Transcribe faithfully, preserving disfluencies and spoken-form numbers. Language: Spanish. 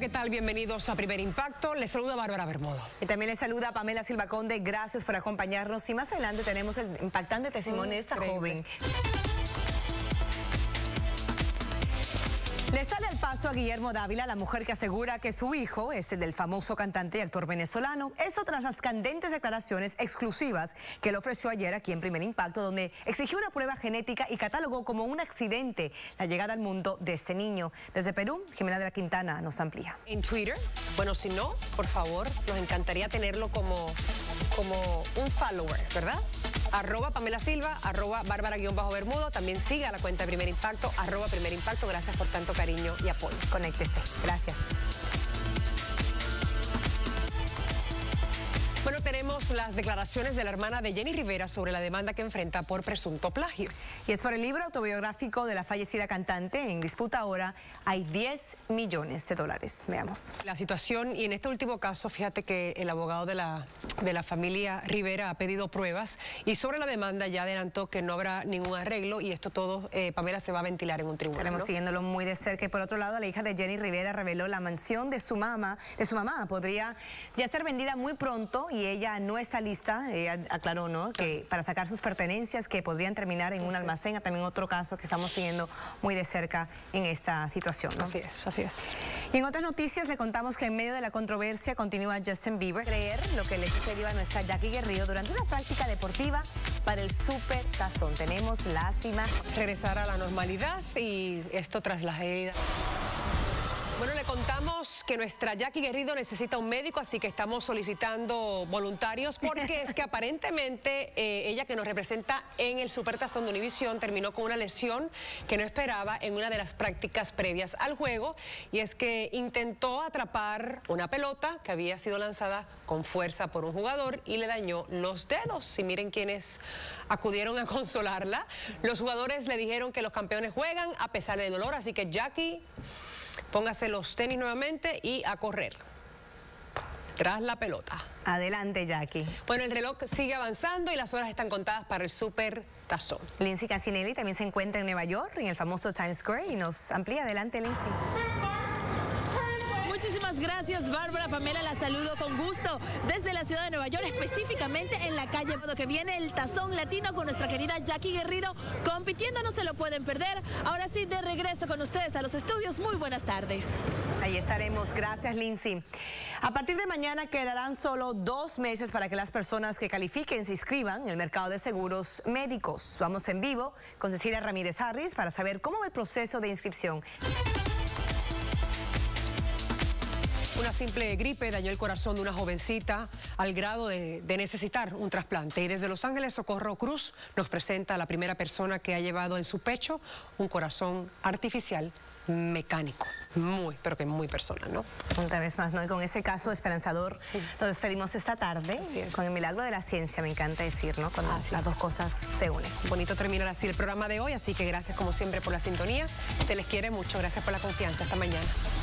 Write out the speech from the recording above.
¿qué tal? Bienvenidos a Primer Impacto. Les saluda Bárbara Bermudo. Y también les saluda Pamela Silva Conde. Gracias por acompañarnos. Y más adelante tenemos el impactante testimonio de esta joven. Le sale al paso a Guillermo Dávila, la mujer que asegura que su hijo es el del famoso cantante y actor venezolano. Eso tras las candentes declaraciones exclusivas que le ofreció ayer aquí en Primer Impacto, donde exigió una prueba genética y catalogó como un accidente la llegada al mundo de este niño. Desde Perú, Jimena de la Quintana nos amplía. En Twitter, bueno, si no, por favor, nos encantaría tenerlo como, como un follower, ¿verdad? Arroba Pamela Silva, arroba Bárbara-Bermudo. También siga la cuenta de Primer Impacto, arroba Primer Impacto. Gracias por tanto cariño y apoyo. Conéctese. Gracias. Bueno, tenemos las declaraciones de la hermana de Jenny Rivera sobre la demanda que enfrenta por presunto plagio. Y es por el libro autobiográfico de la fallecida cantante. En disputa ahora hay diez millones de dólares. Veamos. La situación, y en este último caso, fíjate que el abogado de la, de la familia Rivera ha pedido pruebas y sobre la demanda ya adelantó que no habrá ningún arreglo y esto todo, eh, Pamela, se va a ventilar en un tribunal. Estaremos ¿no? siguiéndolo muy de cerca. Y por otro lado, la hija de Jenny Rivera reveló la mansión de su mamá, de su mamá podría ya ser vendida muy pronto. Y ella no está lista, ella aclaró, ¿no?, que para sacar sus pertenencias que podrían terminar en un almacén. También otro caso que estamos siguiendo muy de cerca en esta situación, ¿no? Así es, así es. Y en otras noticias le contamos que en medio de la controversia continúa Justin Bieber creer lo que le sucedió a nuestra Jackie Guerrido durante una práctica deportiva para el Super Tazón. Tenemos las imágenes. Regresar a la normalidad y esto tras las heridas. Bueno, le contamos que nuestra Jackie Guerrido necesita un médico, así que estamos solicitando voluntarios porque es que aparentemente eh, ella, que nos representa en el Supertazón de Univisión, terminó con una lesión que no esperaba en una de las prácticas previas al juego, y es que intentó atrapar una pelota que había sido lanzada con fuerza por un jugador y le dañó los dedos. Y miren quienes acudieron a consolarla. Los jugadores le dijeron que los campeones juegan a pesar del dolor, así que Jackie, póngase los tenis nuevamente y a correr tras la pelota. Adelante, Jackie. Bueno, el reloj sigue avanzando y las horas están contadas para el Super Tazón. Lindsay Cassinelli también se encuentra en Nueva York, en el famoso Times Square, y nos amplía. Adelante, Lindsay. Muchísimas gracias, Bárbara. Pamela, la saludo con gusto desde la ciudad de Nueva York, específicamente en la calle que viene el Tazón Latino con nuestra querida Jackie Guerrido compitiendo, no se lo pueden perder. Ahora sí, de regreso con ustedes a los estudios. Muy buenas tardes. Ahí estaremos. Gracias, Lindsay. A partir de mañana quedarán solo dos meses para que las personas que califiquen se inscriban en el mercado de seguros médicos. Vamos en vivo con Cecilia Ramírez Harris para saber cómo va el proceso de inscripción. Una simple gripe dañó el corazón de una jovencita al grado de, de necesitar un trasplante. Y desde Los Ángeles, Socorro Cruz nos presenta a la primera persona que ha llevado en su pecho un corazón artificial mecánico. Muy, pero que muy personal, ¿no? Una vez más, ¿no? Y con ese caso esperanzador nos despedimos esta tarde con el milagro de la ciencia, me encanta decir, ¿no? Cuando así las dos cosas se unen. Bonito terminar así el programa de hoy, así que gracias como siempre por la sintonía. Se les quiere mucho, gracias por la confianza. Hasta mañana.